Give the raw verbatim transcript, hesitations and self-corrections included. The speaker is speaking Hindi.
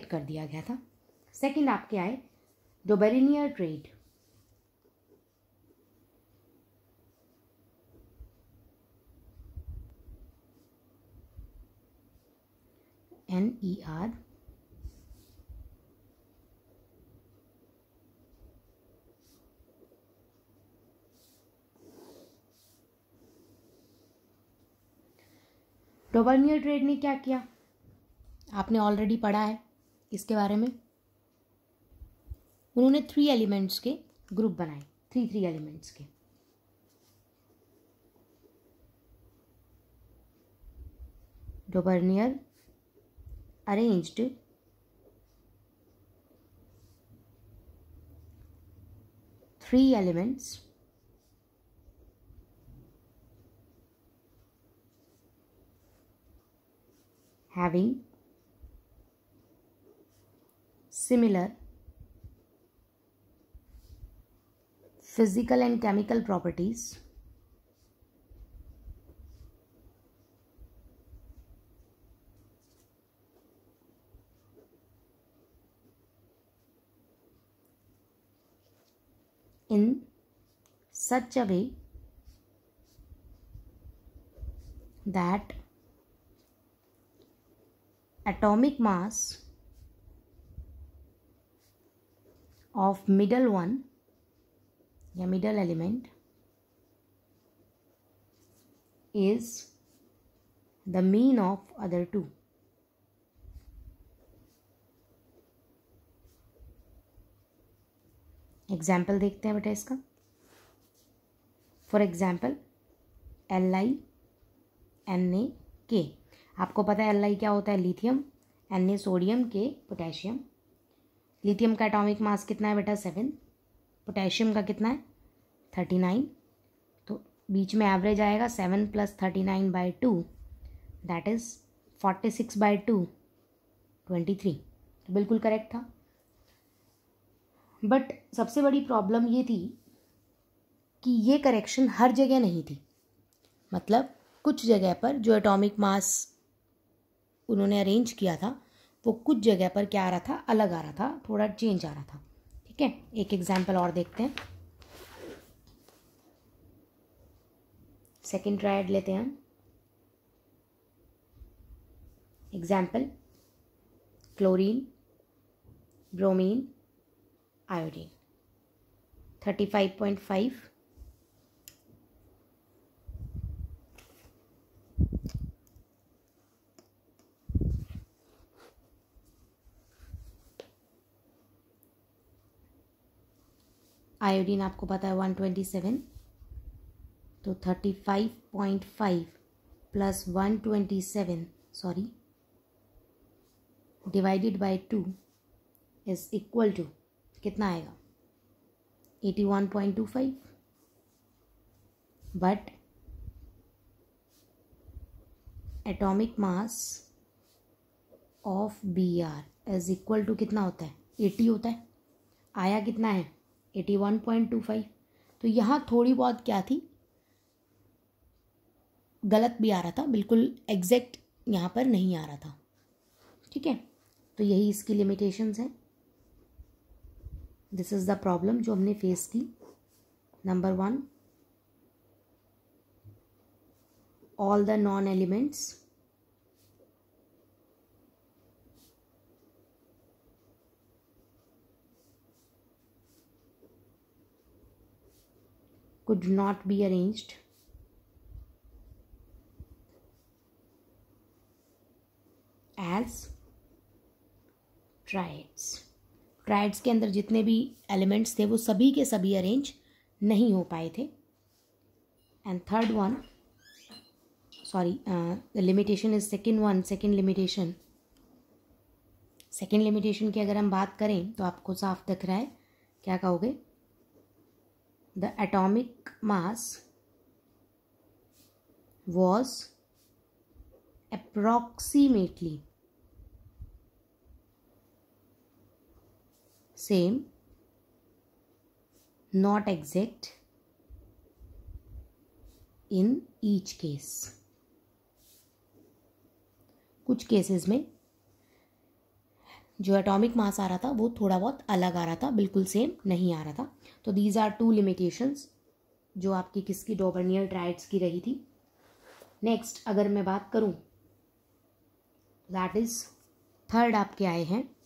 कर दिया गया था। सेकंड आपके आए Dobereiner triad. N E R Dobereiner triad ने क्या किया, आपने ऑलरेडी पढ़ा है इसके बारे में। उन्होंने थ्री एलिमेंट्स के ग्रुप बनाए, थ्री थ्री एलिमेंट्स के। Dobereiner arranged three elements having similar physical and chemical properties in such a way that atomic mass of middle one या middle element is the mean of other two. Example देखते हैं बेटा इसका। For example L I N A K, आपको पता है एल आई क्या होता है, lithium, N A sodium, K potassium. Lithium का एटॉमिक मास कितना है बेटा, सेवन। पोटेशियम का कितना है, थर्टी नाइन। तो बीच में एवरेज आएगा seven plus thirty nine by two, that is forty six by two, twenty three. तो बिल्कुल करेक्ट था। बट सबसे बड़ी प्रॉब्लम ये थी कि ये करेक्शन हर जगह नहीं थी। मतलब कुछ जगह पर जो एटॉमिक मास उन्होंने अरेंज किया था वो कुछ जगह पर क्या आ रहा था, अलग आ रहा था, थोड़ा चेंज आ रहा था। ठीक है, एक एग्जाम्पल और देखते हैं। सेकेंड ट्रायड लेते हैं हम। Example chlorine, bromine, iodine. Thirty five point five iodine आपको पता है वन ट्वेंटी सेवन, तो thirty five point five plus one twenty seven sorry divided by two is equal to कितना आएगा, eighty one point two five. But atomic mass of B R is equal to कितना होता है, एटी होता है। आया कितना है, eighty one point two five. तो यहाँ थोड़ी बहुत क्या थी, गलत भी आ रहा था, बिल्कुल एग्जैक्ट यहाँ पर नहीं आ रहा था। ठीक है, तो यही इसकी लिमिटेशंस हैं। दिस इज़ द प्रॉब्लम जो हमने फेस की। Number one, all the non elements could not be arranged as triads. Triads के अंदर जितने भी एलिमेंट्स थे वो सभी के सभी अरेंज नहीं हो पाए थे। And third one, sorry the limitation is second one, second limitation second limitation की अगर हम बात करें तो आपको साफ दिख रहा है, क्या कहोगे, the atomic mass was approximately same, not exact in each case. कुछ केसेस में जो एटॉमिक मास आ रहा था वो थोड़ा बहुत अलग आ रहा था, बिल्कुल सेम नहीं आ रहा था। तो दीज आर टू लिमिटेशंस जो आपकी किसकी, डॉबर्नियर ट्राइड्स की रही थी। नेक्स्ट अगर मैं बात करूं, दैट इज थर्ड आपके आए हैं